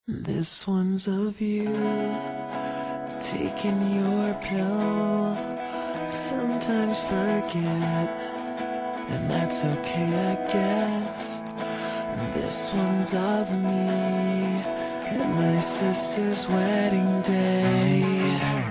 This one's of you, taking your pill. Sometimes forget, and that's okay, I guess. This one's of me, and my sister's wedding day.